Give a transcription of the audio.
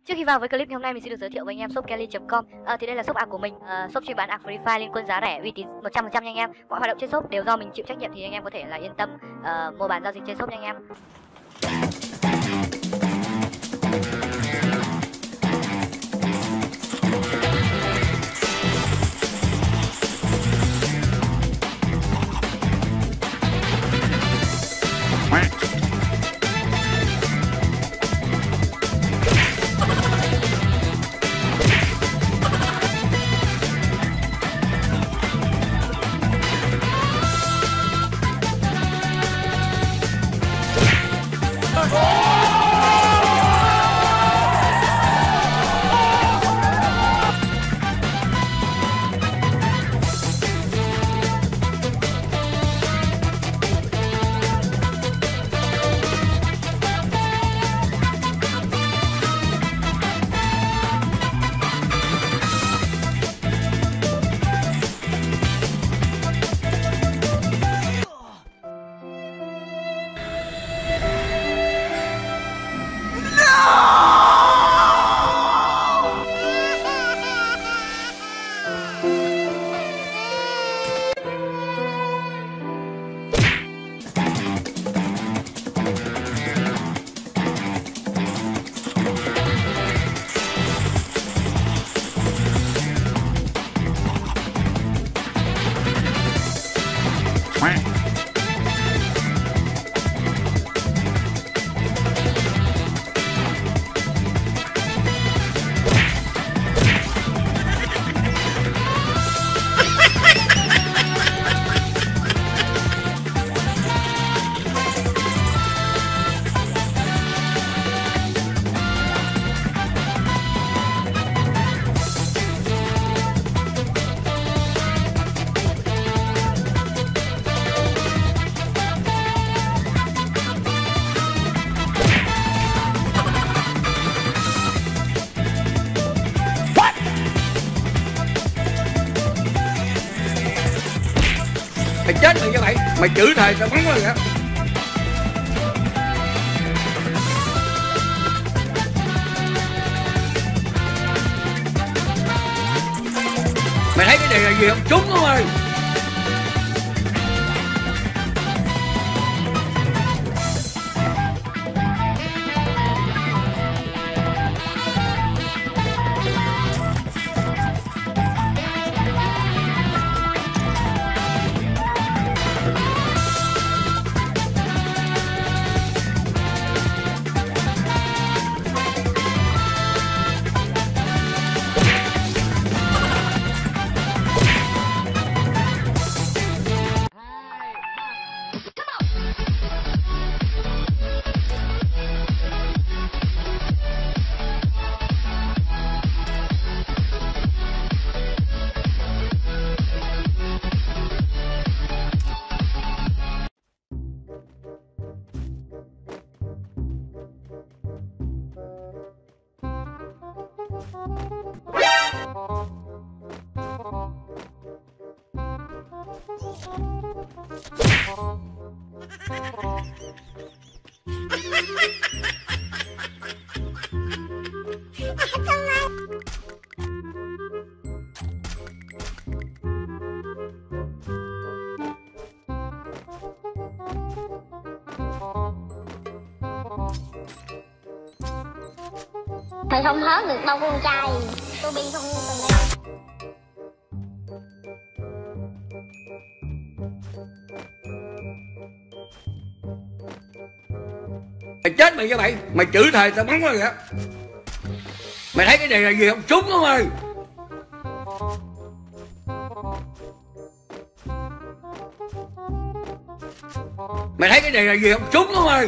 Trước khi vào với clip ngày hôm nay, mình xin được giới thiệu với anh em shop Kelly.com. Thì đây là shop ạc của mình, shop chuyên bán ạc Free Fire liên quân giá rẻ, uy tín 100% nha anh em. Mọi hoạt động trên shop đều do mình chịu trách nhiệm, thì anh em có thể là yên tâm mua bán giao dịch trên shop nha anh em. Mày chết mày như vậy, mày chửi thề tao bắn mày hả? Mày thấy cái này là gì không? Trúng không ơi? Thầy không hớt được đâu con trai. Tôi bi không từng đây. Mày chết mày như vậy, mày chửi thề tao bắn mày hả? Mày thấy cái này là gì không? Trúng không ơi? Mày thấy cái này là gì không? Trúng không ơi?